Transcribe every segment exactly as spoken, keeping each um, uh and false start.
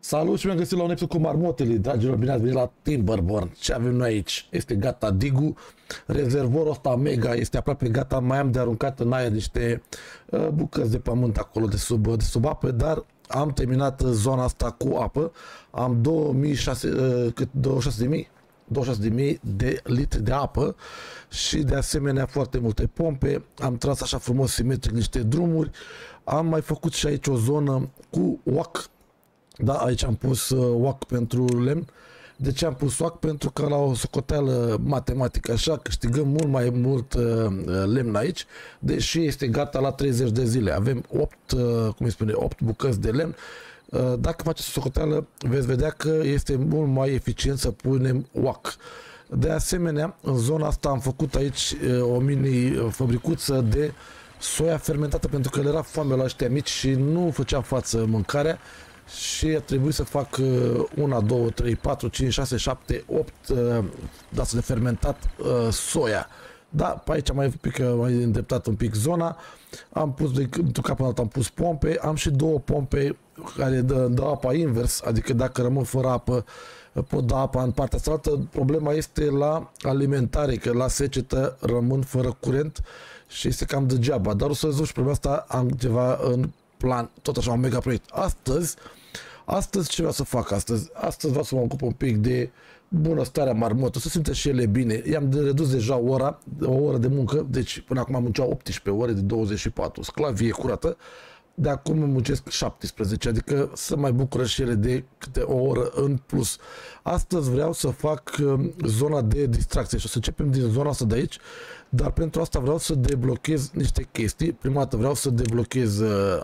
Salut și mi-am găsit la un episod cu marmotele, dragilor, bine ați venit la Timberborn. Ce avem noi aici? Este gata digul, rezervorul ăsta mega este aproape gata, mai am de aruncat în aer niște uh, bucăți de pământ acolo de sub, de sub apă, dar am terminat zona asta cu apă, am două mii șase sute, uh, cât douăzeci și șase de mii? douăzeci și șase de mii de litri de apă și de asemenea foarte multe pompe, am tras așa frumos simetric niște drumuri, am mai făcut și aici o zonă cu oac. Da, aici am pus uh, oac pentru lemn. De ce am pus oac? Pentru că la o socoteală matematică așa câștigăm mult mai mult uh, lemn aici, deși este gata la treizeci de zile. Avem opt, uh, cum îi spune, opt bucăți de lemn. Uh, dacă faceți o socoteală, veți vedea că este mult mai eficient să punem oac. De asemenea, în zona asta am făcut aici uh, o mini fabricuță de soia fermentată, pentru că le era foame la ăștia mici și nu făcea față mâncarea. Și a trebuit să fac una, două, trei, patru, cinci, șase, șapte, opt dați de fermentat uh, soia. Da, pe aici mai, pic, mai îndreptat un pic zona. Am pus de într-un cap în altul, am pus pompe. Am și două pompe care dă, dă apa invers, adică dacă rămân fără apă, pot da apa în partea cealaltă. Problema este la alimentare, că la secetă rămân fără curent și este cam degeaba. Dar o să rezolv și problema asta, am ceva în plan, tot așa un mega proiect. Astăzi, astăzi ce vreau să fac astăzi? Astăzi vreau să mă ocup un pic de bunăstarea marmotă, să simtă și ele bine. I-am redus deja ora, o oră de muncă, deci până acum munceau optsprezece ore de douăzeci și patru, sclavie curată, de acum muncesc șaptesprezece, adică să mai bucură și ele de câte o oră în plus. Astăzi vreau să fac zona de distracție și o să începem din zona asta de aici, dar pentru asta vreau să deblochez niște chestii. Prima dată vreau să deblochez uh,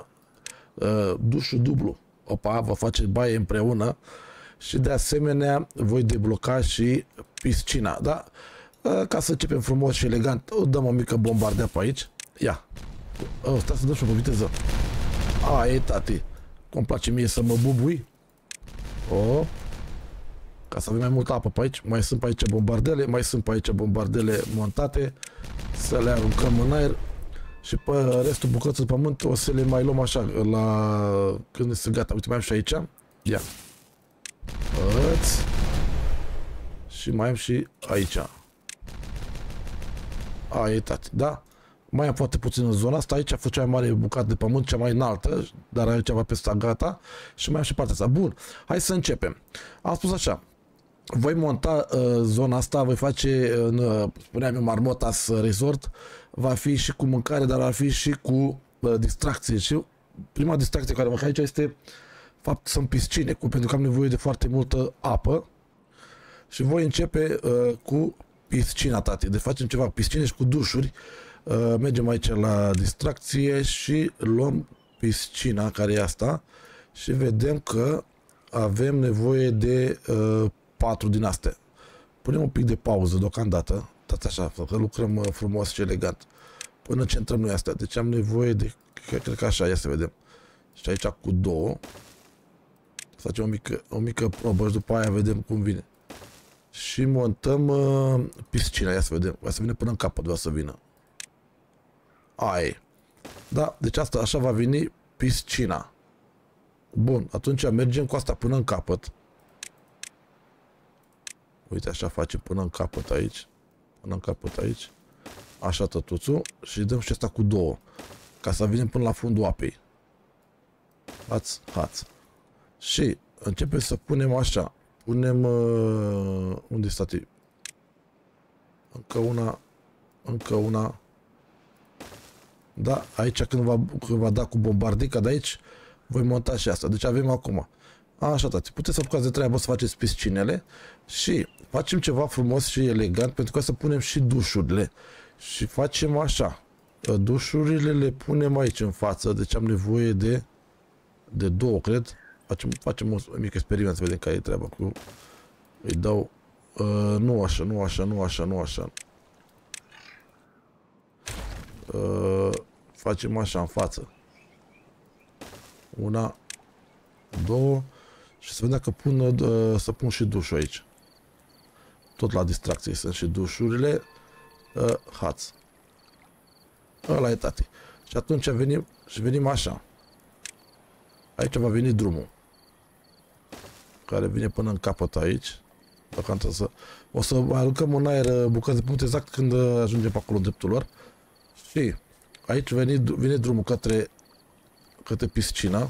uh, dușul dublu. Opa, va face baie împreună și de asemenea voi debloca și piscina, da? Uh, ca să începem frumos și elegant, o dăm o mică bombardea pe aici. Ia, oh, stai să dăm și o viteză. A, e tati, cum place mie să mă bubui. Oh. Ca să avem mai multă apă pe aici, mai sunt pe aici bombardele, mai sunt pe aici bombardele montate, să le aruncăm în aer și pe restul bucății de pământ o să le mai luăm așa la când este gata. Uite, mai am și aici, ia, Îți. Și mai am și aici. A, e tati, da? Mai am foarte puțin în zona asta, aici a fost cea mai mare bucată de pământ, cea mai înaltă, dar aici va pe sta gata și mai am și partea asta. Bun, hai să începem. Am spus așa, voi monta uh, zona asta, voi face, în, uh, spuneam eu, Marmotas Resort, va fi și cu mâncare, dar va fi și cu uh, distracție. Și prima distracție care vă fac aici este, fapt, sunt piscine, cu, pentru că am nevoie de foarte multă apă și voi începe uh, cu piscina, tati. De facem ceva, piscine și cu dușuri. Uh, mergem aici la distracție și luăm piscina, care e asta, și vedem că avem nevoie de uh, patru din astea. Punem un pic de pauză deocamdată, dați așa, că lucrăm uh, frumos și elegant, până centrăm noi astea. Deci am nevoie de, cred că așa, ia să vedem. Și aici cu două, să facem o mică, o mică probă și după aia vedem cum vine. Și montăm uh, piscina, ia să vedem, ia să vină până în capăt, vreau să vină. Ai. Da, deci asta așa va veni piscina. Bun, atunci mergem cu asta până în capăt. Uite, așa facem până în capăt aici. Până în capăt aici. Așa tătuțul. Și dăm și asta cu două. Ca să venim până la fundul apei. Hați, hați. Și începem să punem așa. Punem... Uh, unde stai? Încă una. Încă una. Da, aici când va, când va da cu bombardica de aici, voi monta și asta. Deci avem acum. Așa, tati, puteți să apucați de treabă să faceți piscinele și facem ceva frumos și elegant, pentru că să punem și dușurile. Și facem așa. Dușurile le punem aici în față, deci am nevoie de de două, cred. Facem, facem o, o mică experiment să vedem care e treaba cu... Îi dau... Uh, nu așa, nu așa, nu așa, nu așa. Uh, facem așa în față. Una, două și să vedem dacă pun, uh, să pun și dușul aici. Tot la distracție sunt și dușurile. Uh, hați. Ăla e, tati. Și atunci venim și venim așa. Aici va veni drumul. care vine până în capăt aici. Dacă să... O să aruncăm în aer bucăți de pământ exact când ajungem pe acolo în dreptul lor. Și aici vine, vine drumul către, către piscina.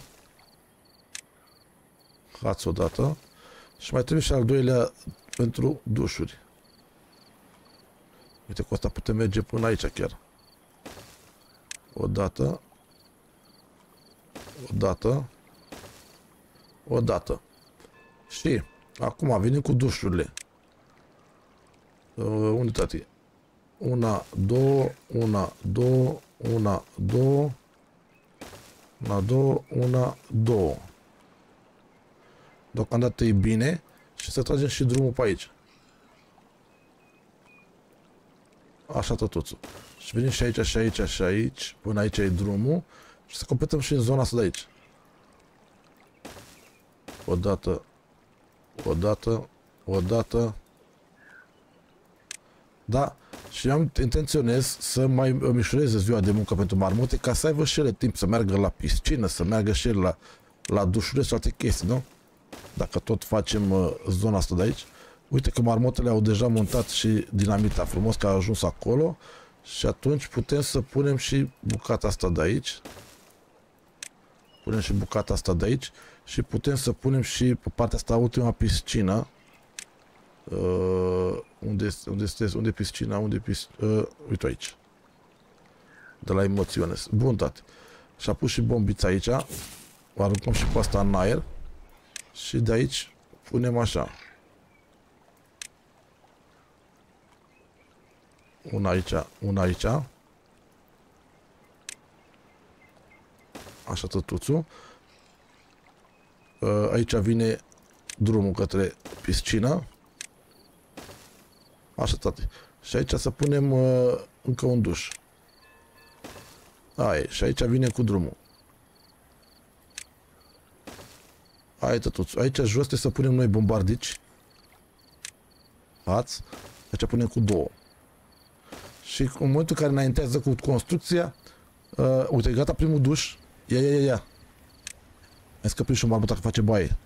Hați odată. Și mai trebuie și al doilea pentru dușuri. Uite, cu asta putem merge până aici chiar. Odată. Odată. Odată. Și acum venim cu dușurile. Uh, unde tati? Una, două, una, două, una, două, una, două, una, două. Deocamdată e bine și să tragem și drumul pe aici. Așa tătuțul. Și venim și aici, și aici, și aici, până aici e drumul și să completăm și în zona asta de aici. Odată, odată, odată. Da, și am intenționez să mai mișureze ziua de muncă pentru marmote ca să aibă și ele timp să meargă la piscină, să meargă și ele la, la dușurile sau alte chestii, nu? Dacă tot facem uh, zona asta de aici. Uite că marmotele au deja montat și dinamita frumos că a ajuns acolo și atunci putem să punem și bucata asta de aici. Punem și bucata asta de aici și putem să punem și pe partea asta ultima piscină. Uh, unde este, unde este, unde e piscina, unde e piscina, uh, uite aici. De la emoțiune. Bun, tati. Și a pus și bombița aici. O aruncăm și pe asta în aer. Și de aici punem așa. Una aici, una aici. Așa tătuțul. Uh, aici vine drumul către piscină. Așa, tati. Și aici să punem uh, încă un duș. Aia, și aici vine cu drumul. Aia, tătuț. Aici jos trebuie să punem noi bombardici. Ați. Aici punem cu două. Și în momentul în care înaintează cu construcția, uh, uite, gata primul duș. Ia, ia, ia, ia. Ai scăpit și un marmota că face baie.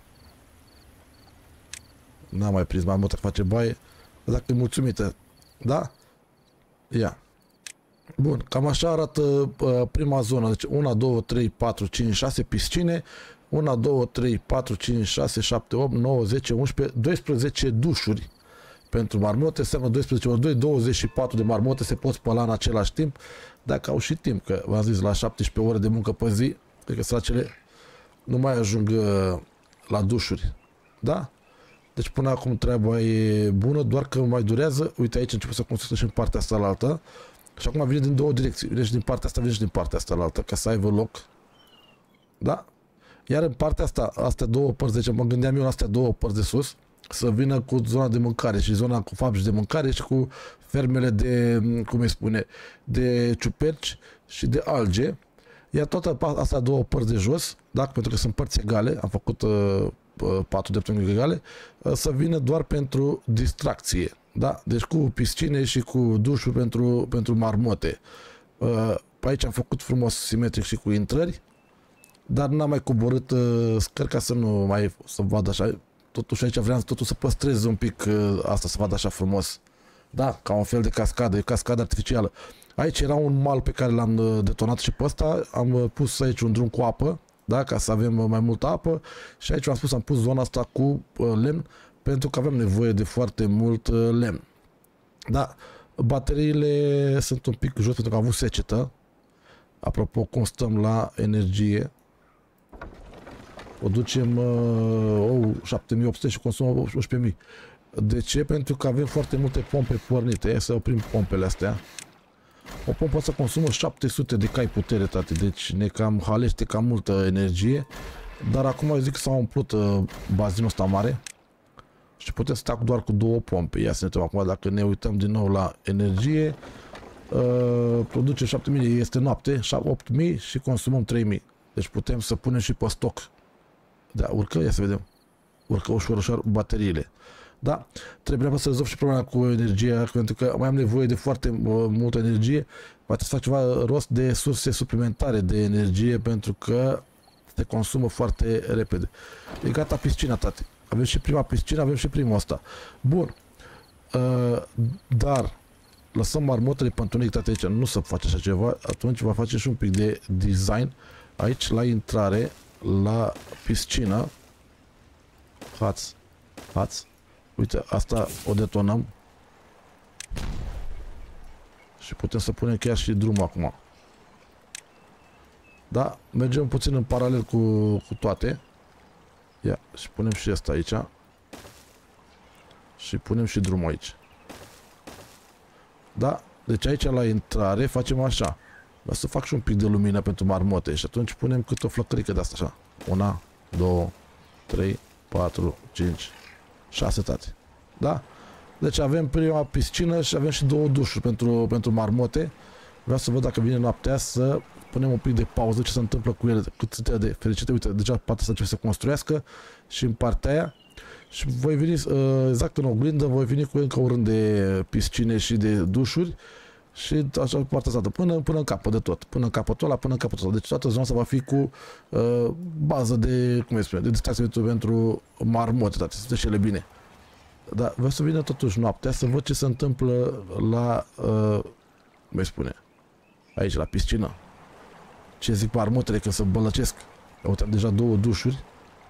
N-am mai prins marmota că face baie. Dacă e mulțumită. Da? Ia. Bun, cam așa arată uh, prima zonă. Deci unu, doi, trei, patru, cinci, șase piscine. unu, doi, trei, patru, cinci, șase, șapte, opt, nouă, zece, unsprezece, doisprezece dușuri pentru marmote. Înseamnă doisprezece ori doi, douăzeci și patru de marmote se pot spăla în același timp. Dacă au și timp, că v-am zis la șaptesprezece ore de muncă pe zi, cred că săracele nu mai ajung uh, la dușuri. Da? Deci până acum treaba e bună, doar că mai durează. Uite aici început să construiesc și în partea asta la altă. Și acum vine din două direcții. Vine și din partea asta, vine și din partea asta la altă, ca să aibă loc. Da? Iar în partea asta, astea două părți, deci mă gândeam eu la astea două părți de sus, să vină cu zona de mâncare și zona cu fabrici de mâncare și cu fermele de, cum îi spune, de ciuperci și de alge. Iar toate astea două părți de jos, da? Pentru că sunt părți egale, am făcut uh, patru dreptunghi egale, uh, să vină doar pentru distracție. Da? Deci cu piscine și cu dușuri pentru, pentru marmote. Uh, pe aici am făcut frumos simetric și cu intrări, dar n-am mai coborât uh, scări ca să nu mai să vadă așa. Totuși aici vreau totul să păstrez un pic uh, asta, să vadă așa frumos. Da, ca un fel de cascadă, e cascadă artificială. Aici era un mal pe care l-am uh, detonat și pe ăsta, am uh, pus aici un drum cu apă, da, ca să avem uh, mai multă apă și aici am spus, am pus zona asta cu uh, lemn, pentru că avem nevoie de foarte mult uh, lemn. Da, bateriile sunt un pic jos pentru că am avut secetă. Apropo, cum stăm la energie, o ducem uh, oh, șapte mii opt sute și consumă unsprezece mii. De ce? Pentru că avem foarte multe pompe pornite. Ia să oprim pompele astea. O pompă să consumă șapte sute de cai putere, tate. Deci ne cam halește cam multă energie. Dar acum eu zic că s-a umplut uh, bazinul ăsta mare și putem sta doar cu două pompe. Ia să ne uităm acum, dacă ne uităm din nou la energie, uh, producem șapte mii, este noapte, opt mii și consumăm trei mii. Deci putem să punem și pe stoc. Da, urcă, ia să vedem. Urcă ușor, ușor bateriile. Da, trebuie să rezolv și problema cu energia, pentru că mai am nevoie de foarte multă energie. Va trebui să fac ceva rost de surse suplimentare de energie, pentru că se consumă foarte repede. E gata piscina, tati. Avem și prima piscină, avem și primul ăsta. Bun. Uh, dar lăsăm marmotele pe întuneric, tati, aici. Nu să face așa ceva. Atunci va face și un pic de design aici la intrare, la piscină. Hați. Hați. Uite, asta o detonăm. Și putem să punem chiar și drumul acum. Da? Mergem puțin în paralel cu, cu toate. Ia, și punem și asta aici. Și punem și drumul aici. Da? Deci aici la intrare facem așa. Vreau să fac și un pic de lumină pentru marmote. Și atunci punem câte o flăcărică de asta așa. Una, două, trei, patru, cinci, șase, tati. Da? Deci avem prima piscină și avem și două dușuri pentru, pentru marmote. Vreau să văd dacă vine noaptea să punem un pic de pauză, ce se întâmplă cu ele, cât sunt de fericite. Uite, deja partea asta începe să construiască și în partea aia. Și voi veni exact în oglindă, voi veni cu încă un rând de piscine și de dușuri și așa partea asta, până, până în capăt de tot, până în capătul ăla, până în capătul ăla. Deci toată zona asta va fi cu uh, bază de, cum îi spune, de distracție pentru marmote, toate, să și ele bine. Dar vreau să vină totuși noaptea să văd ce se întâmplă la, uh, cum îi spune, aici, la piscină. Ce zic marmotele când se bălăcesc. Uite, am deja două dușuri.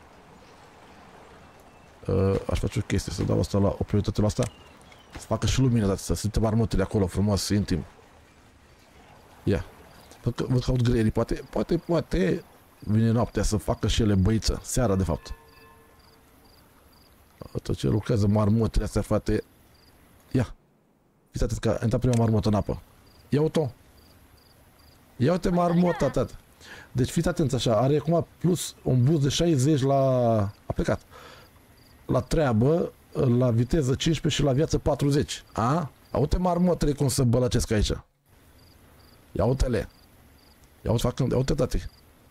Uh, aș face o chestie, să dau asta la o prioritate la asta. Să facă și lumină, dar să simte marmotele acolo frumos, intim. Ia. Văd că aud greierii, poate, poate, poate vine noaptea să facă și ele băiță. Seara, de fapt. Tot ce lucrează marmotele astea, frate. Ia. Fiți atent că a intrat prima marmotă în apă. Ia-o-o. Ia-o-te marmota, tată. Deci fiți atenți așa, are acum plus un boost de șaizeci la... a plecat. La treabă, la viteză cincisprezece și la viață patruzeci. A? Ia-o-te marmotele cum se bălăcesc aici. Ia-o-te-le. Ia-o-te, fac, ia-o-te, tati.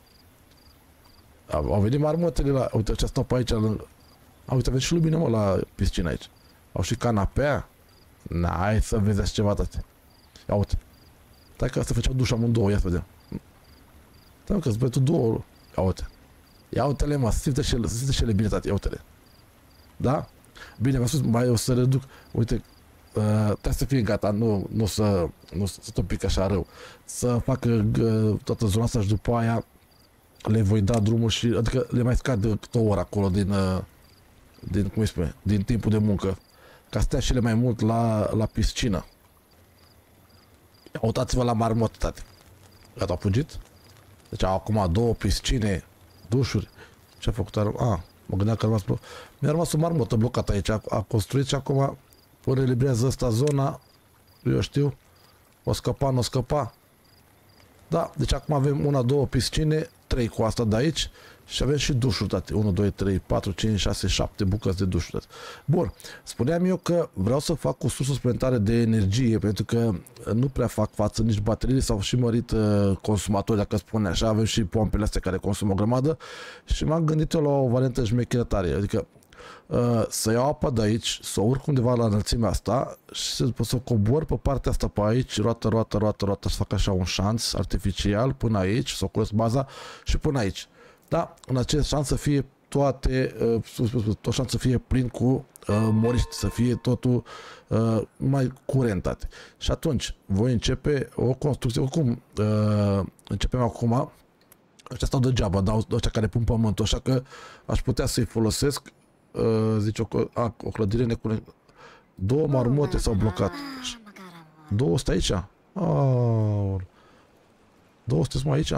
Au venit marmotele la... Uite, ce stau pe aici lângă... A, uite, aveți și lumină, mă, la piscină aici. Au și canapea. N-ai să vezi așa ceva, tati. Ia uite. Stai că asta făceau duș amândouă, ia să vedem. Stai că-ți băi tu două. Ia uite. Ia uite-le, mă, simte și ele, simte și ele bine, tati, ia uite-le. Da? Bine, v-am spus, mai o să reduc. Uite, uh, trebuie să fie gata, nu, nu să, nu să tot pic așa rău. Să facă uh, toată zona asta și după aia le voi da drumul și, adică le mai scad de câte o oră acolo din... Uh, din, cum îi spune, din timpul de muncă, ca stea și ele mai mult la, la piscină. Uitați-vă la marmot, tati. Gata, a fugit? Deci au acum două piscine, dușuri. Ce-a făcut? A, mă gândeam că a rămas bloc. Mi-a rămas o marmotă blocată aici, a, a construit și acum până elibrează asta zona, eu știu, o scăpa, nu o scăpa. Da, deci acum avem una, două piscine, trei cu asta de aici și avem și dușuri, tati. unu, doi, trei, patru, cinci, șase, șapte bucăți de dușuri, tati. Bun, spuneam eu că vreau să fac o sursă suplimentară de energie, pentru că nu prea fac față nici bateriile, s-au și mărit uh, consumatorii, dacă spune așa, avem și pompele astea care consumă o grămadă și m-am gândit eu la o variantă șmecheră tare, adică uh, să iau apa de aici, să o urc undeva la înălțimea asta și să, să cobor pe partea asta pe aici, roată, roată, roată, roată, să fac așa un șanț artificial până aici, să o curăț baza și până aici. Da, în acest șanț să fie toate, uh, tot șanț să fie plin cu uh, moriști, să fie totul uh, mai curentat. Și atunci voi începe o construcție, oricum uh, începem acum, ăștia stau degeaba, dau ăștia care pun pământul, așa că aș putea să-i folosesc, uh, zice, o, a, o clădire necurent. Două marmote s-au blocat. Două stă aici? Aoleu. Două sunteți mai aici?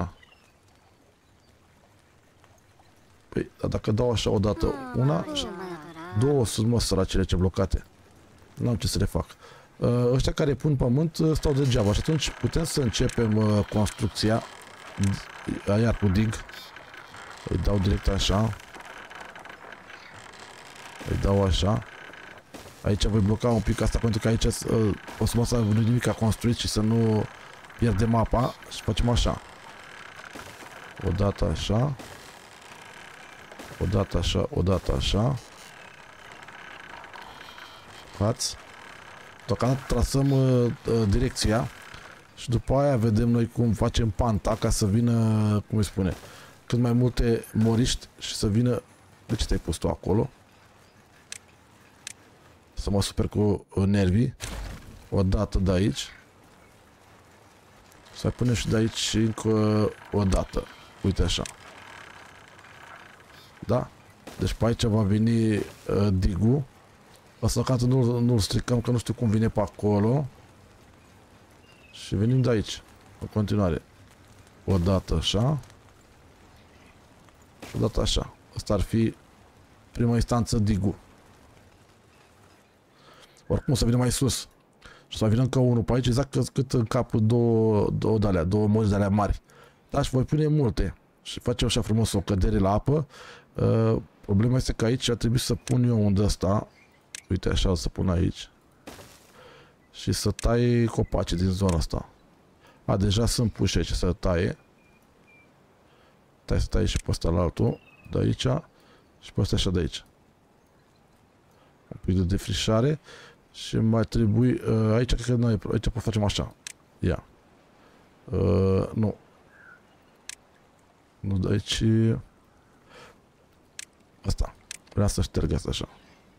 Păi, dar dacă dau așa odată una, două sunt, mă, săracele ce blocate. N-am ce să le fac. Uh, ăștia care pun pământ stau degeaba și atunci putem să începem uh, construcția. Iar cu dig. Îi dau direct așa. Îi dau așa. Aici voi bloca un pic asta pentru că aici uh, o să mă să nu nimic a construit și să nu pierdem apa. Și facem așa. Odată așa. Odată așa, odată așa. Fați. Deocamdată trasăm uh, uh, direcția și după aia vedem noi cum facem panta ca să vină, cum îi spune, cât mai multe moriști și să vină... De ce te-ai pus tu acolo? Să mă super cu nervii. O dată de aici. Să punem și de aici încă o dată. Uite așa. Da? Deci pe aici va veni uh, digul. Asta că nu, nu-l stricăm, că nu știu cum vine pe acolo. Și venim de aici. În continuare. O dată așa. Și o dată așa. Asta ar fi prima instanță digul. Oricum o să vină mai sus. Și să vină încă unul pe aici, exact cât, cât în capul două, două de-alea, două mozi de-alea mari. Da, și voi pune multe. Și facem așa frumos o cădere la apă. Uh, problema este că aici ar trebui să pun eu unde ăsta. Uite așa, o să pun aici. Și să tai copaci din zona asta. A, deja sunt puși aici să taie. Tai să taie și pe ăsta la altul. De aici. Și pe ăsta așa de aici. Un pic de defrișare. Și mai trebuie... Uh, aici cred că noi aici pot facem așa. Ia. Uh, nu. Nu de aici... Asta. Vreau să șterg asta așa.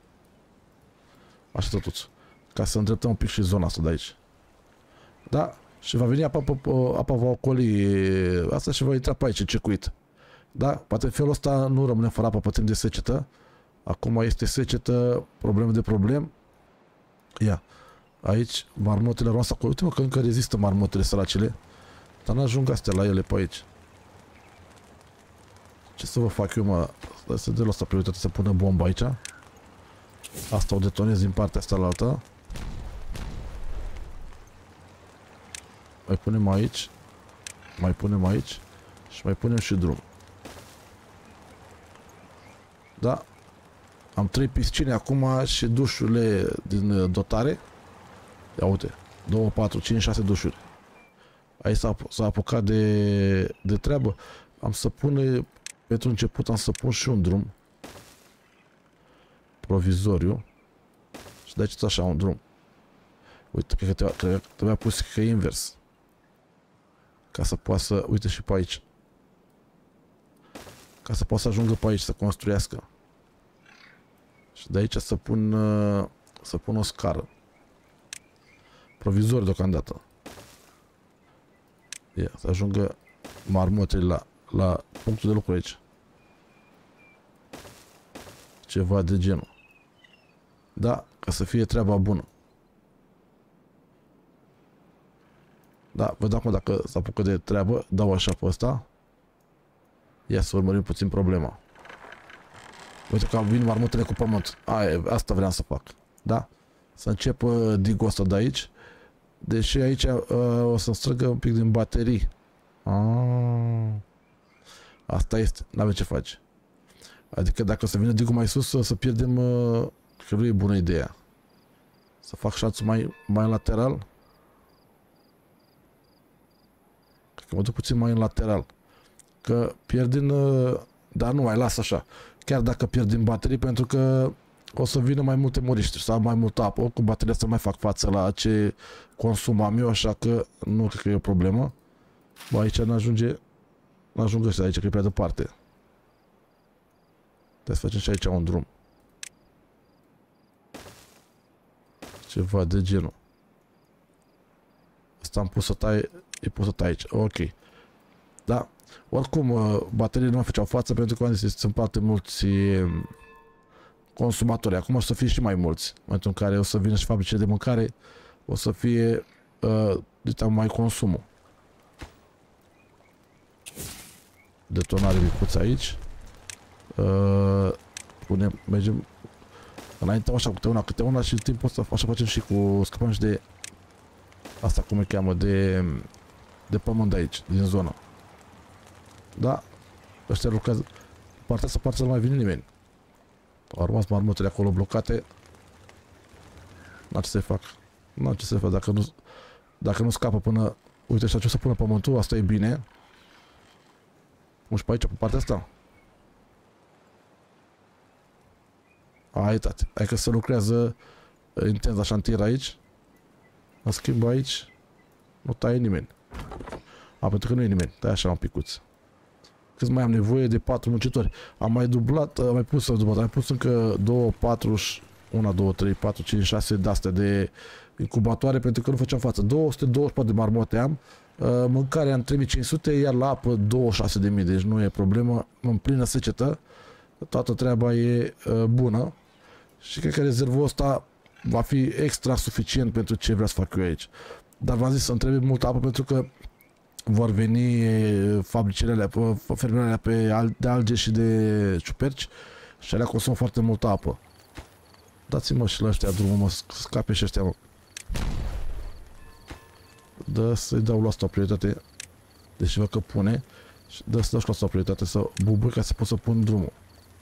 Așa totuți. Ca să îndreptăm un pic și zona asta de aici. Da? Și va veni apa, apa, apa va ocoli asta și va intra pe aici, circuit. Da? Poate în felul ăsta nu rămâne fără apă pe timp de secetă. Acum este secetă, probleme de problem. Ia. Aici, marmotele rămas acolo. Uite mă că încă rezistă marmotele săracele. Dar n-ajung astea la ele pe aici. Ce să vă fac eu, mă? Stai să dă la asta prioritate să pună bomba aici. Asta o detonez din partea asta la alta. Mai punem aici. Mai punem aici. Și mai punem și drum. Da? Am trei piscine acum și dușurile din dotare. Ia uite. doi, patru, cinci, șase dușuri. Aici s-a apucat de, de treabă. Am să pun, pentru început am să pun și un drum. Provizoriu. Și de aici tot așa un drum. Uite, cred că trebuia, trebuia, trebuia pus că e invers. Ca să poată să, uite și pe aici. Ca să poată să ajungă pe aici, să construiască. Și de aici să pun, să pun o scară. Provizor deocamdată. Ia, să ajungă marmotele la, la punctul de lucru aici. Ceva de genul. Da, ca să fie treaba bună. Da, văd acum dacă s-a apucat de treabă, dau așa pe ăsta. Ia să urmărim puțin problema. Uite că vin marmotele cu pământ. Aia, asta vreau să fac. Da? Să încep uh, digul ăsta de aici. Deși aici uh, o să-mi strângă un pic din baterii. Ah. Asta este. N-avem ce face. Adică dacă o să vină digul mai sus, o să pierdem... Uh, că nu e bună ideea. Să fac șanțul mai, mai lateral. Cred că mă duc puțin mai în lateral. Că pierd din... Uh, dar nu mai las așa. Chiar dacă pierd din baterii, pentru că o să vină mai multe moriști sau mai multă apă. Cu bateria să mai fac față la ce consum am eu, așa că nu cred că e o problemă. Bă, aici n-ajunge... N-ajung ăștia aici, că e prea departe. Trebuie să facem și aici un drum. Ceva de genul. Asta am pus să tai, e pus să tai aici. Ok. Da. Oricum, bateriile nu mai făceau față pentru că am zis, sunt foarte mulți consumatori. Acum o să fie și mai mulți. În momentul în care o să vină și fabricile de mâncare, o să fie uh, mai consumul. Detonare micuță aici. Uh, punem, mergem înainte așa câte una, câte una și în timpul ăsta așa facem și cu, scăpăm și de asta, cum îi cheamă, de de pământ de aici, din zonă. Da? Ăștia lucrează. Partea asta parte să nu mai vine nimeni. Au rămas marmotele acolo blocate. N-a ce să fac. N-a ce să fac. Dacă nu, dacă nu scapă până... Uite, așa ce o să pună pământul, asta e bine. Pun și pe aici, pe partea asta. Hai, tati. Hai că se lucrează intens la șantier aici. În schimb aici nu taie nimeni. A, pentru că nu e nimeni. Tai așa un picuț. cât mai am nevoie de patru muncitori. Am mai dublat, am mai pus, dublat, am mai pus încă două, patru, unu, doi, trei, patru, cinci, șase de-astea de incubatoare pentru că nu făceam față. două sute douăzeci și patru de marmote am, mâncarea în trei mii cinci sute, iar la apă douăzeci și șase de mii, deci nu e problemă, în plină secetă, toată treaba e bună și cred că rezervul ăsta va fi extra suficient pentru ce vreau să fac eu aici. Dar v-am zis să-mi trebuie multă apă pentru că vor veni fabricile alea, fermele alea pe, de alge și de ciuperci și alea consumă foarte multă apă. Dați-mă și la ăștia drumul, mă, scape și ăștia, mă. Dă să-i dau la asta o prioritate, deși văd că pune, și dă să dau și la asta o prioritate să bubui ca să pot să pun drumul.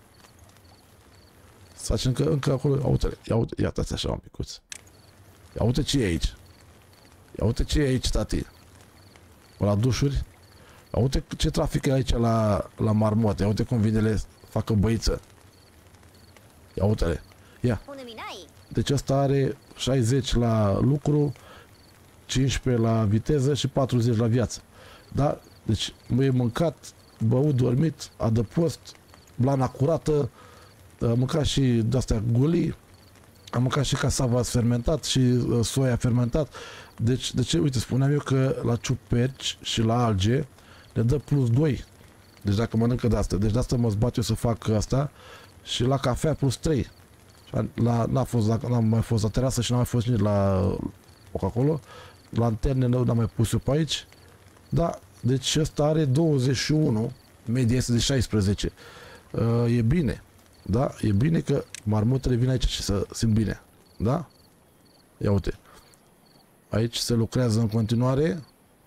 Să facem încă, încă acolo, ia uite-le, ia uite, ia-te așa un picuț. Ia uite ce e aici. Ia uite ce e aici, tati. La dușuri. Ia uite ce trafic e aici la, la marmote. Ia uite cum vine le facă băiță. Ia uite-le. Ia. Deci ăsta are șaizeci la lucru, cincisprezece la viteză și patruzeci la viață. Da? Deci e mâncat, băut, dormit, adăpost, blana curată, am mâncat și de-astea gulii, am mâncat și casava fermentat și uh, soia fermentat. Deci, de ce? Uite, spuneam eu că la ciuperci și la alge le dă plus doi. Deci dacă mănâncă de-astea. Deci de-asta mă zbat eu să fac asta. Și la cafea plus trei. La, n-a fost, n-am mai fost la terasă și n-am mai fost nici la acolo. Lanterne n-am mai pus eu pe aici. Da, deci ăsta are douăzeci și unu. Media este de șaisprezece. Uh, e bine. Da? E bine că marmotele vin aici și să simt bine. Da? Ia uite. Aici se lucrează în continuare.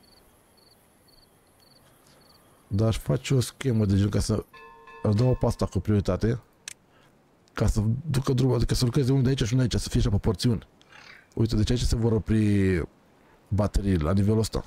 Dar aș face o schemă de gen ca să îl dau pe asta cu prioritate. Ca să ducă drumul, adică să lucreze unul de aici și unul de aici, să fie așa pe porțiuni. Uite, deci aici se vor opri baterii la nivelul ăsta.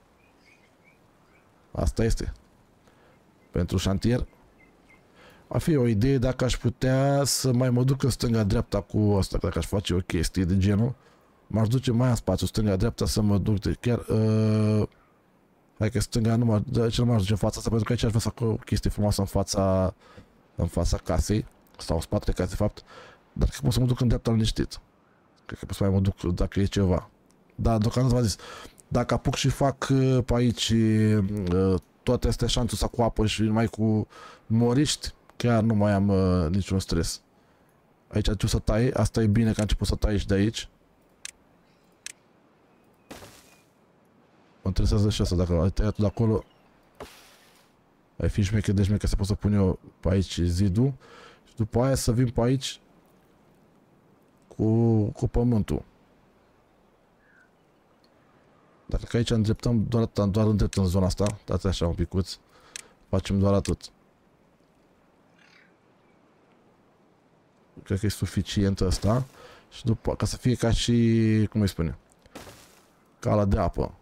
Asta este. Pentru șantier. Ar fi o idee dacă aș putea să mai mă duc în stânga-dreapta cu asta, dacă aș face o chestie de genul. M-aș duce mai în spațiu, stânga-dreapta, să mă duc de chiar... Uh, hai că stânga nu mă... De ce nu m-aș duce în fața asta, pentru că aici aș vrea să fac o chestie frumoasă în fața... în fața casei, sau în spatele casei, de fapt. Dar că pot să mă duc în dreapta liniștit. Cred că pot să mai mă duc dacă e ceva. Dar deocamdată v-am zis, dacă apuc și fac uh, pe aici uh, toate astea șanțuri cu apă și numai cu moriști, chiar nu mai am uh, niciun stres. Aici a început să taie, asta e bine că a început să taie și de aici. Mă interesează și asta, dacă ai tăiat de acolo, ai fi șmecher de șmecher să pot să pun eu pe aici zidul și după aia să vin pe aici cu, cu pământul. Dacă că aici îndreptăm doar atât, doar îndreptăm zona asta, dați așa un picuț, facem doar atât. Cred că e suficient asta și după, ca să fie ca și, cum îi spune, ca la de apă.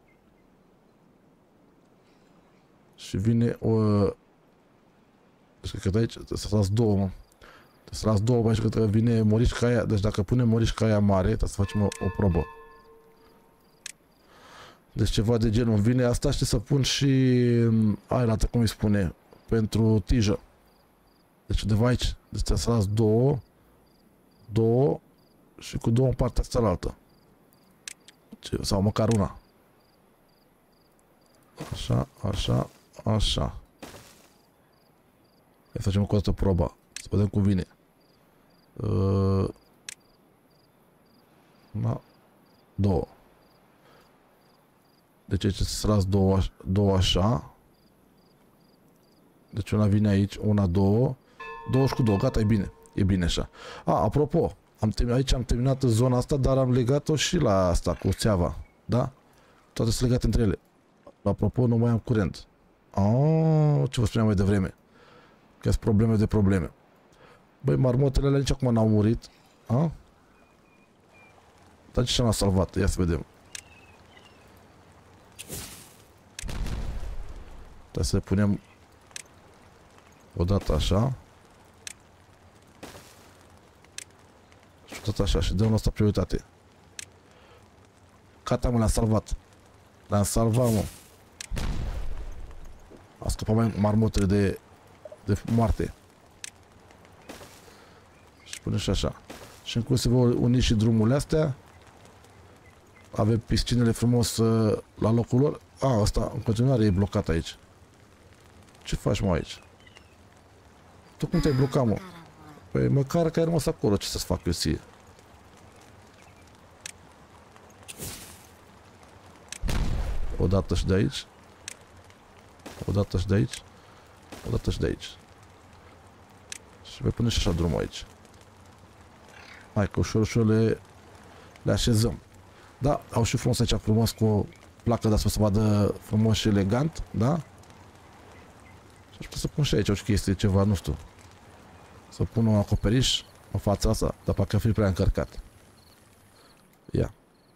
Și vine o... Deci cred că de aici trebuie să las două, mă. Trebuie să las două, aici că vine morișca aia. Deci dacă punem morișca aia mare, trebuie să facem o, o probă. Deci ceva de genul. Vine asta și să pun și aia, cum îi spune, pentru tijă. Deci undeva aici. Deci trebuie să las două, două și cu două în partea asta la altă. Sau măcar una. Așa, așa, așa. Hai facem o dată proba. Să vedem cum vine. Uh, da. Două. Deci aici să las două, două așa. Deci una vine aici, una, două. Două și cu două, gata, e bine. E bine așa. A, apropo, am terminat, aici am terminat zona asta, dar am legat-o și la asta, cu țeava. Da? Toate sunt legate între ele. Apropo, nu mai am curent. Oh, ce vă spuneam mai devreme. Că sunt probleme de probleme. Băi, marmotele alea nici acum n-au murit. A? Dar ce n-a salvat? Ia să vedem. Trebuie să le punem odată așa. Și tot așa. Și dăm asta prioritate. Gata, mă, le-am salvat. Le-am salvat, mă. A scăpat mai marmotele de, de moarte. Și pune și așa. Și în cum se vor uni și drumurile astea. Avem piscinele frumos uh, la locul lor. A, asta în continuare e blocat aici. Ce faci, mă, aici? Tu cum te-ai blocat, mă? Păi măcar că ai rămas acolo, ce să-ți fac eu ție? O dată și de aici. O dată și de aici. O dată și de aici. Și vei pune și așa drumul aici. Hai că ușor, ușor le, le așezăm. Da, au și frumos aici, frumos cu o placă de asta să vadă frumos și elegant, da? Și aș putea să pun și aici o chestie, ceva, nu știu. Să pun un acoperiș în fața asta, dar parcă fi prea încărcat. Ia.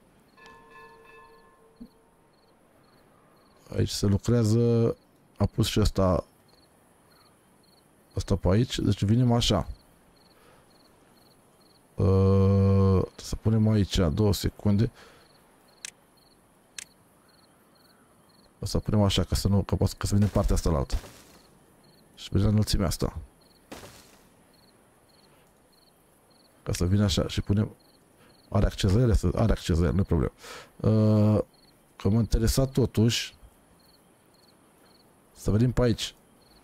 Aici se lucrează, a pus și ăsta, ăsta pe aici, deci venim așa. Uh, să punem aici, două secunde. O să punem așa, ca să nu, ca, ca să venim partea asta la altă. Și vedem înălțimea asta. Ca să vină așa și punem... Are accezările? Are accezările, nu e problemă. Uh, că mă interesa totuși să venim pe aici.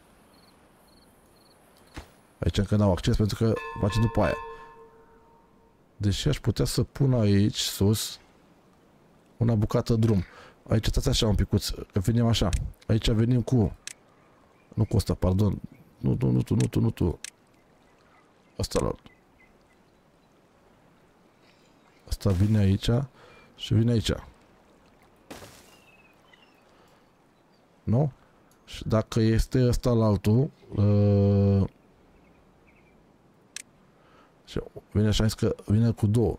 Aici încă n-au acces pentru că face după aia. Deși aș putea să pun aici, sus, una bucată drum. Aici stați așa un picuț, că venim așa. Aici venim cu... Nu cu ăsta, pardon. Nu tu, nu tu, nu tu, nu tu. Asta la... Asta vine aici și vine aici. Nu? Și dacă este ăsta la altul... Uh... Și vine așa, că vine cu două.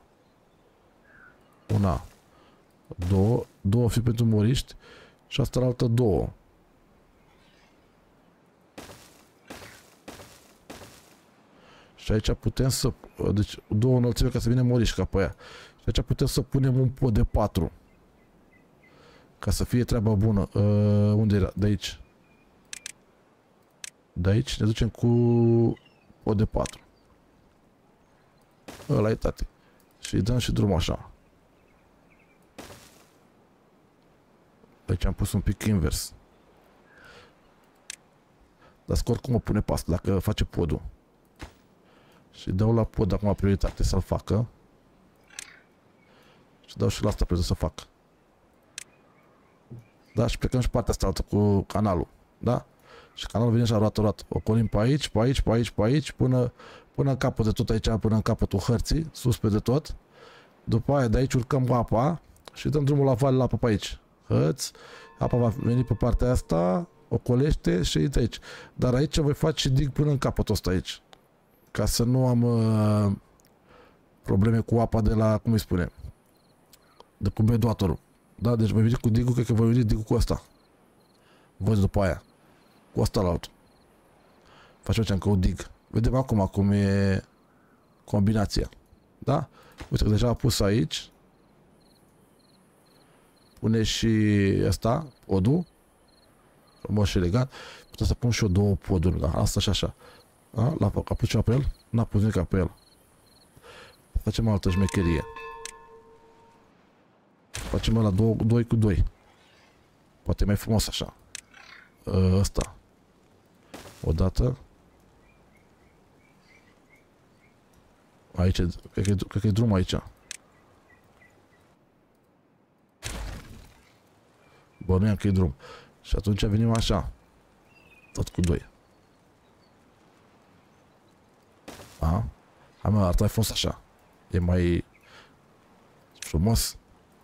Una, două, două fi pentru moriști și asta la altă două. Și aici putem să... Deci două înălțime ca să vină moriști ca pe aia. Și aici putem să punem un pod de patru. Ca să fie treaba bună. Uh, unde era? De aici. De aici ne ducem cu pod de patru. Ăla e, tati. Și îi dăm și drumul așa. Aici am pus un pic invers. Dar scor cum o pune pe asta, dacă face podul. Și dau la pod acum prioritate să-l facă. Și dau și la asta prioritate să facă. Da, și plecăm și partea asta altă cu canalul. Da? Și canalul vine și roată, roată. O colim pe aici, pe aici, pe aici, pe aici, până, până în capăt de tot aici, până în capătul hărții, sus pe de tot. După aia de aici urcăm apa și dăm drumul la vale la apă pe aici. Hăți, apa va veni pe partea asta, o colește și de aici. Dar aici voi face dig până în capătul ăsta aici. Ca să nu am uh, probleme cu apa de la, cum îi spune, de cu beduatorul. Da, deci voi veni cu digul, cred că voi veni digul cu ăsta. Văd după aia. Cu ăsta la altul. Facem încă un dig. Vedem acum cum e combinația. Da? Uite că deja a pus aici. Pune și ăsta, podul. Frumos și elegant. Putem să pun și eu două poduri, da? Asta și așa. Da? L-a pus ceva pe el? N-a pus nimic pe el. Facem altă șmecherie. Facem ăla doi cu doi. Poate mai frumos așa. Ăsta. Odată. Aici, cred că, cred că e drum aici. Bănuiam că e drum. Și atunci venim așa. Tot cu doi. Aha. Hai mă, ar mai frumos așa. E mai frumos.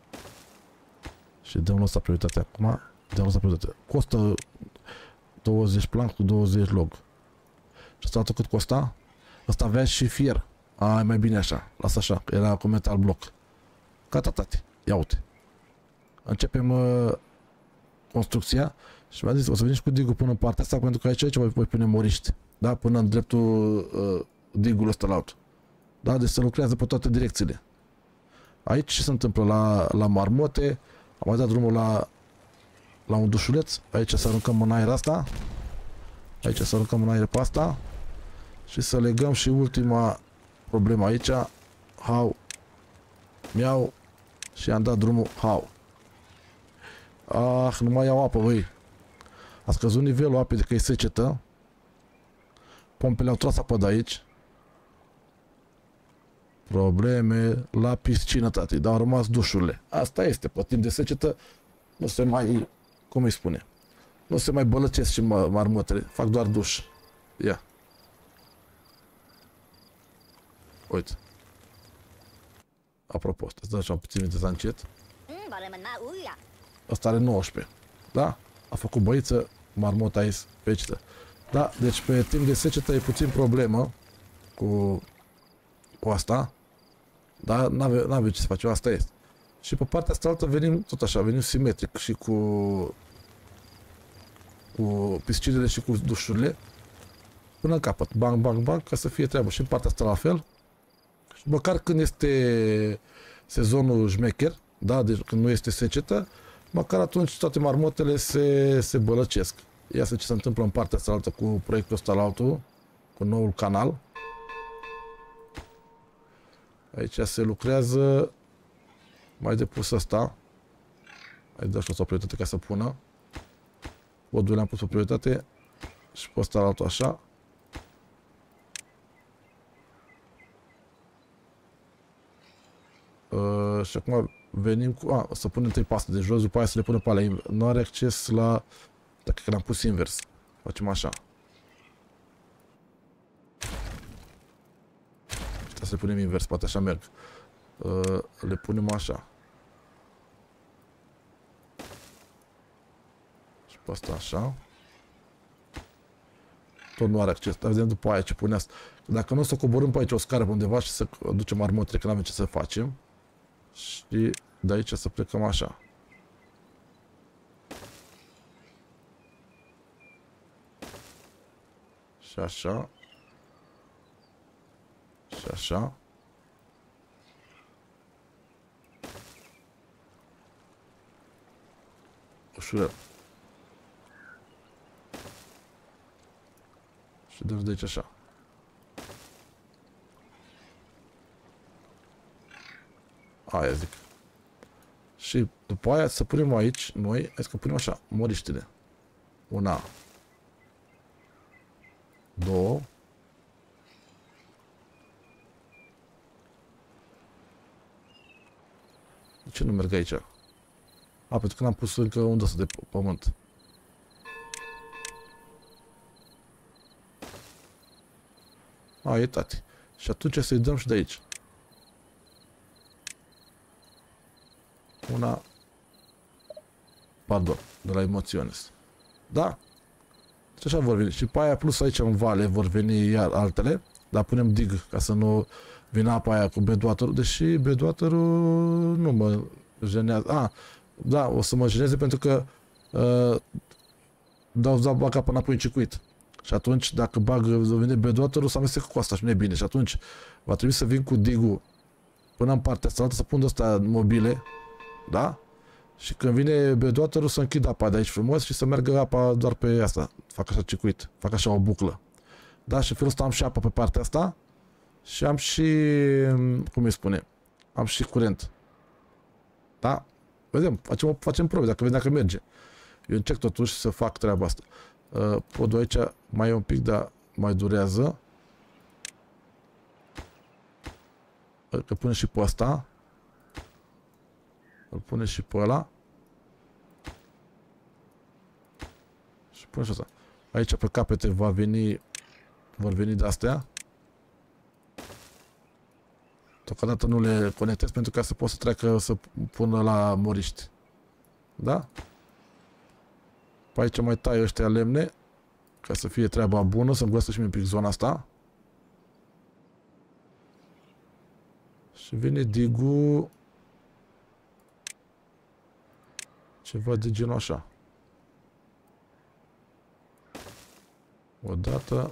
Și dăm ăsta prioritate acum. Dăm ăsta prioritate. Costă douăzeci plank cu douăzeci log. Și asta cât costa? Asta avea și fier. A, e mai bine așa. Lasă așa, că era cu metal bloc. Gata, tati. Ia uite. Începem uh, construcția și mi-a zis, o să veniți cu digul până în partea asta, pentru că aici, aici voi, voi pune moriști. Da? Până în dreptul uh, digul ăsta la altul. Da? Deci se lucrează pe toate direcțiile. Aici ce se întâmplă? La, la marmote, am mai dat drumul la la un dușuleț. Aici să aruncăm în aer asta. Aici să aruncăm în aer pe asta. Și să legăm și ultima problemă aici. How. Miau. Și am dat drumul. How. Ah, nu mai iau apă, băi. A scăzut nivelul apei de că e secetă. Pompele au tras apă de aici. Probleme la piscină, tati, dar au rămas dușurile. Asta este, pe timp de secetă nu se mai, cum îi spune, nu se mai bălăcesc și marmotele, fac doar duș. Ia. Uite. Apropo, îți dă așa puțin de încet. Ăsta are nouăsprezece. Da? A făcut băiță, marmota e fecită. Da, deci pe timp de secetă e puțin problemă cu, cu asta. Dar n-ave, n-ave ce să face, asta este. Și pe partea asta altă venim tot așa, venim simetric și cu cu piscinele și cu dușurile până în capăt, bang, bang, bang, ca să fie treabă. Și în partea asta la fel. Și măcar când este sezonul șmecher, da, deci când nu este secetă, măcar atunci toate marmotele se, se bălăcesc. Ia să ce se întâmplă în partea asta altă cu proiectul ăsta la altul, cu noul canal. Aici se lucrează mai depus ăsta. Hai dă și o prioritate ca să pună. Podul le-am pus pe prioritate și pe ăsta la altul așa. Uh, și acum venim cu... A, să punem trei paste de jos, după aia să le punem pe alea. Nu are acces la... Dacă l-am pus invers. Facem așa. Asta să le punem invers, poate așa merg. Uh, le punem așa. Și pe asta așa. Tot nu are acces. Dar vedem după aia ce pune asta. Dacă nu o să coborâm pe aici o scară pe undeva și să ducem armotele, că n-avem ce să facem. Și de aici să plecăm așa. Și așa. Și așa. Ușurel. Și dăm de aici așa. Aia zic. Și după aia să punem aici, noi, hai să punem așa, moriștile. Una. Două. De ce nu merg aici? A, pentru că n-am pus încă undă să de pământ. A, e tati. Și atunci să-i dăm și de aici. Una. Pardon, de la Emoționes. Da? Și așa vor veni. Și pe aia plus aici în vale vor veni iar altele. Dar punem dig ca să nu vină apa aia cu bedwater-ul. Deși bedwater-ul nu mă jenează. A, da, o să mă jeneze pentru că uh, dau, dau bag apa înapoi în circuit. Și atunci dacă bag, vine bedwater-ul, să amestec cu asta și nu e bine. Și atunci va trebui să vin cu dig-ul până în partea asta altă, să pun ăsta mobile. Da? Și când vine bedwater-ul să închid apa de aici frumos și să meargă apa doar pe asta. Fac așa circuit. Fac așa o buclă. Da? Și în felul ăsta am și apă pe partea asta. Și am și... Cum îi spune? Am și curent. Da? Vedem. Facem, facem probe dacă vedem dacă merge. Eu încerc totuși să fac treaba asta. Uh, podul aici mai e un pic, dar mai durează. Că pune și pe ăsta. Îl pune și pe ăla. Și pune și asta. Aici pe capete va veni, vor veni de astea. Tocodată nu le conectez pentru ca să pot să treacă să pună la moriști. Da? Pe aici mai tai ăștia lemne ca să fie treaba bună, să-mi găsesc și mie un pic zona asta. Și vine digul ceva de genul așa. Odată.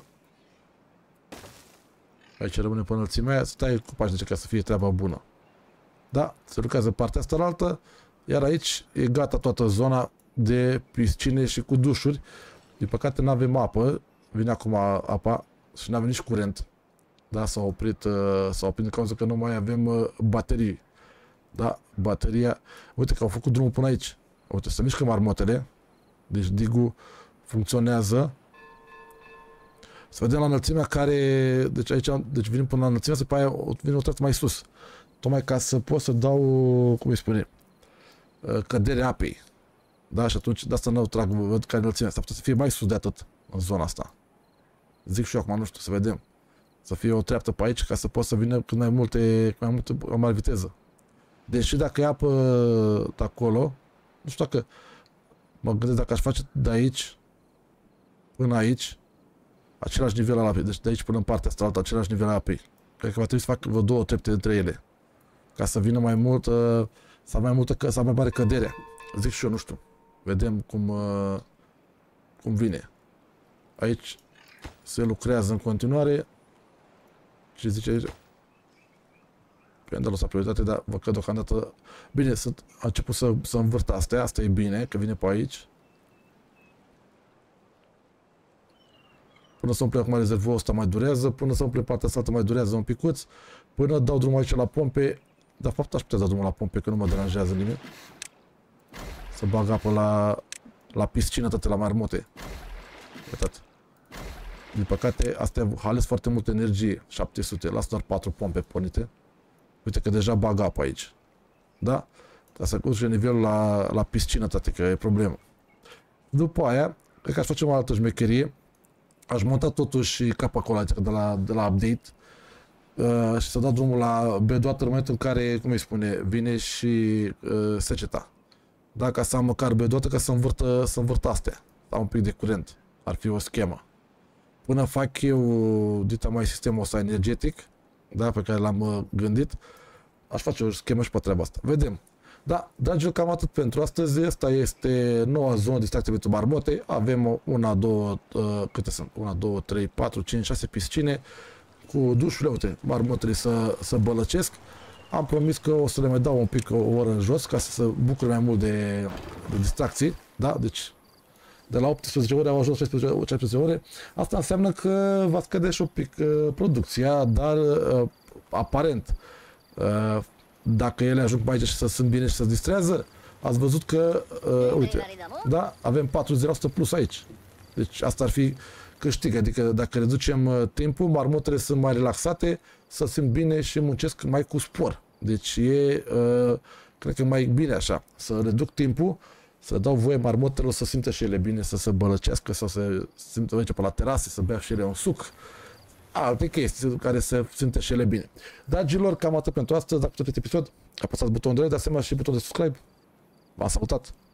Aici rămâne pe înălțimea aia, stai cu pașnice ca să fie treaba bună. Da, se lucrează partea asta la altă, iar aici e gata toată zona de piscine și cu dușuri. Din păcate nu avem apă, vine acum apa și nu avem nici curent. Da, s-a oprit, uh, s-a oprit din cauza că nu mai avem uh, baterii. Da, bateria, uite că au făcut drumul până aici. Uite, să mișcă marmotele. Deci digul funcționează. Să vedem la înălțimea care, deci aici, deci vine până la înălțimea, să aia vine o treaptă mai sus. Tocmai ca să pot să dau, cum îi spune, cădere apei. Da, și atunci de asta nu trag, văd care înălțimea. Asta putea să fie mai sus de atât în zona asta. Zic și eu acum, nu știu, să vedem. Să fie o treaptă pe aici ca să pot să vină cât mai multe, cât mai multe, o mare viteză. Deși dacă e apă de acolo, nu știu dacă, mă gândesc dacă aș face de aici până aici, același nivel al apei. Deci de aici până în partea asta altă, același nivel al apei. Cred că va trebui să fac vreo două trepte între ele. Ca să vină mai mult, să mai multă, să mai mare căderea. Zic și eu, nu știu. Vedem cum, cum vine. Aici se lucrează în continuare. Ce zice aici? Pendulul s-a prioritate, dar văd că deocamdată... Bine, sunt, a început să, să învârt astea, asta e bine, că vine pe aici. Până să umple acum rezervorul ăsta mai durează, până să umple partea asta mai durează un picuț, până dau drumul aici la pompe. De fapt aș putea da drumul la pompe, că nu mă deranjează nimeni. Să bag apă la, la piscină, toate la marmote. Uitați. Din păcate, astea au ales foarte multă energie, șapte sute, las doar patru pompe pornite. Uite că deja bag apă aici. Da? Ca să urce nivelul la, la piscină, toate, că e problemă. După aia, cred că aș face o altă șmecherie. Aș monta totuși capul acolo de la, de la update uh, și să dau drumul la bedoată în momentul în care, cum îi spune, vine și uh, seceta. Da, ca să am măcar bedoată, ca să învârtă, să învârtă astea. Sau un pic de curent. Ar fi o schemă. Până fac eu, dita mai sistemul ăsta energetic, da, pe care l-am uh, gândit, aș face o schemă și pe treaba asta. Vedem. Da, dragilor, cam atât pentru astăzi. Asta este noua zonă de distracție pentru marmote. Avem una, două, uh, câte sunt? Una, două, trei, patru, cinci, șase piscine cu dușurile. Uite, marmotele să, să bălăcesc. Am promis că o să le mai dau un pic o oră în jos ca să se bucure mai mult de, de distracții. Da, deci de la optsprezece ore au ajuns șaisprezece ore. Asta înseamnă că va scădea și un pic uh, producția, dar uh, aparent uh, dacă ele ajung pe aici și să sunt bine și să se distrează, ați văzut că, uh, uite, da, avem patruzeci la sută plus aici. Deci asta ar fi câștig, adică dacă reducem uh, timpul, marmotele sunt mai relaxate, să simt bine și muncesc mai cu spor. Deci e, uh, cred că mai bine așa, să reduc timpul, să dau voie marmotelor să simtă și ele bine, să se bălăcească, să se simtă aici pe la terase, să bea și ele un suc. Alte chestii care se simte și ele bine. Dragilor, cam atât pentru astăzi. Dacă tot este episod, apăsați butonul de like, de asemenea și butonul de subscribe. V-am salutat!